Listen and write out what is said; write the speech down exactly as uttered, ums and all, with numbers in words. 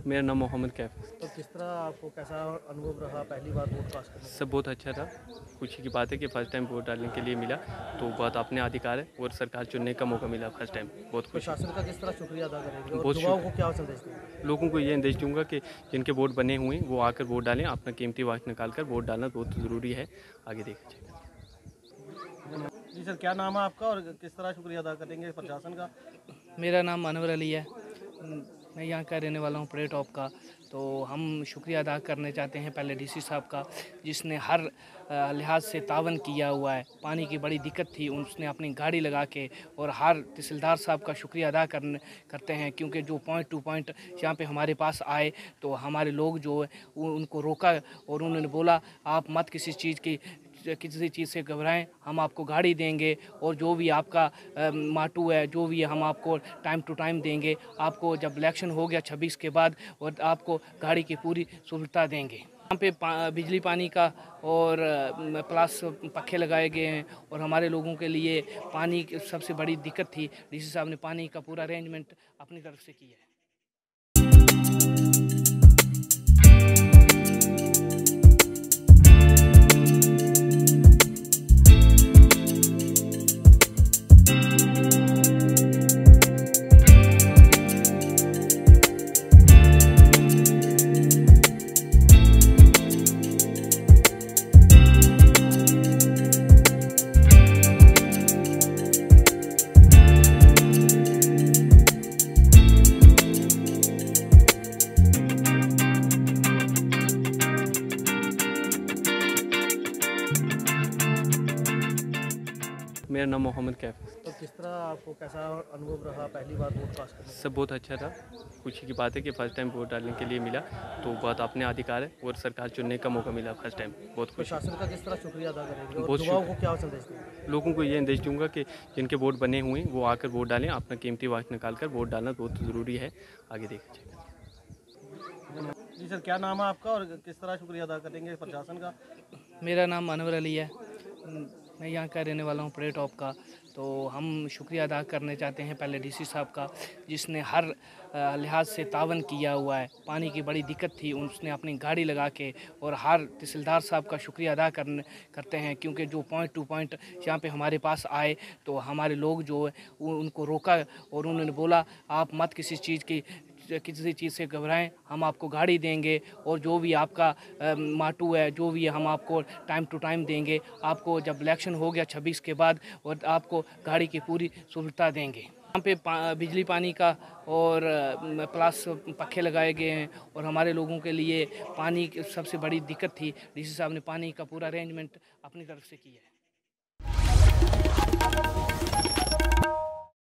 मेरा नाम मोहम्मद कैफ। तो किस तरह आपको कैसा अनुभव रहा पहली बार वोट कास्ट करने सब बहुत अच्छा था। खुशी की बात है कि फर्स्ट टाइम वोट डालने के लिए मिला, तो बहुत अपने अधिकार है और सरकार चुनने का मौका मिला फर्स्ट टाइम। बहुत खुश। प्रशासन का किस तरह शुक्रिया अदा करेंगे और बहुत युवाओं को क्या संदेश देंगे? लोगों को ये संदेश दूंगा कि जिनके वोट बने हुए हैं वो आकर वोट डालें। अपना कीमती वक्त निकाल कर वोट डालना बहुत ज़रूरी है। आगे देखिए। जी सर, क्या नाम है आपका और किस तरह शुक्रिया अदा करेंगे प्रशासन का? मेरा नाम अनवर अली है। मैं यहाँ का रहने वाला हूँ परे टॉप का। तो हम शुक्रिया अदा करने चाहते हैं पहले डीसी साहब का, जिसने हर लिहाज से तावन किया हुआ है। पानी की बड़ी दिक्कत थी, उसने अपनी गाड़ी लगा के, और हर तहसीलदार साहब का शुक्रिया अदा करने करते हैं, क्योंकि जो पॉइंट टू पॉइंट यहाँ पे हमारे पास आए तो हमारे लोग जो उनको रोका और उन्होंने बोला आप मत किसी चीज़ की किसी चीज़ से घबराएं, हम आपको गाड़ी देंगे और जो भी आपका माटू है जो भी है हम आपको टाइम टू टाइम देंगे। आपको जब इलेक्शन हो गया छब्बीस के बाद और आपको गाड़ी की पूरी सुविधा देंगे। यहाँ पे पा, बिजली पानी का और प्लस पखे लगाए गए हैं और हमारे लोगों के लिए पानी की सबसे बड़ी दिक्कत थी। डीसी साहब ने पानी का पूरा अरेंजमेंट अपनी तरफ से किया है। मेरा नाम मोहम्मद कैफ। तो किस तरह आपको कैसा अनुभव रहा पहली बार वोट कास्ट करने? सब बहुत अच्छा था। खुशी की बात है कि फर्स्ट टाइम वोट डालने के लिए मिला, तो बहुत अपने अधिकार है और सरकार चुनने का मौका मिला फर्स्ट टाइम। बहुत खुश। प्रशासन का किस तरह शुक्रिया अदा करेंगे और बहुत युवाओं को क्या संदेश देंगे? लोगों को ये संदेश दूंगा कि जिनके वोट बने हुए हैं वो आकर वोट डालें। अपना कीमती वक्त निकाल कर वोट डालना बहुत ज़रूरी है। आगे देखिए। जी सर, क्या नाम है आपका और किस तरह शुक्रिया अदा करेंगे प्रशासन का? मेरा नाम अनवर अली है। मैं यहाँ का रहने वाला हूँ परे टॉप का। तो हम शुक्रिया अदा करने चाहते हैं पहले डीसी साहब का, जिसने हर लिहाज से तावन किया हुआ है। पानी की बड़ी दिक्कत थी, उसने अपनी गाड़ी लगा के, और हर तहसीलदार साहब का शुक्रिया अदा करने करते हैं, क्योंकि जो पॉइंट टू पॉइंट यहाँ पे हमारे पास आए तो हमारे लोग जो उनको रोका और उन्होंने बोला आप मत किसी चीज़ की किसी चीज़ से घबराएं, हम आपको गाड़ी देंगे और जो भी आपका माटू है जो भी है हम आपको टाइम टू टाइम देंगे। आपको जब इलेक्शन हो गया छब्बीस के बाद और आपको गाड़ी की पूरी सुविधा देंगे। यहाँ पे पा, बिजली पानी का और प्लस पखे लगाए गए हैं और हमारे लोगों के लिए पानी की सबसे बड़ी दिक्कत थी। डीसी साहब ने पानी का पूरा अरेंजमेंट अपनी तरफ से किया है।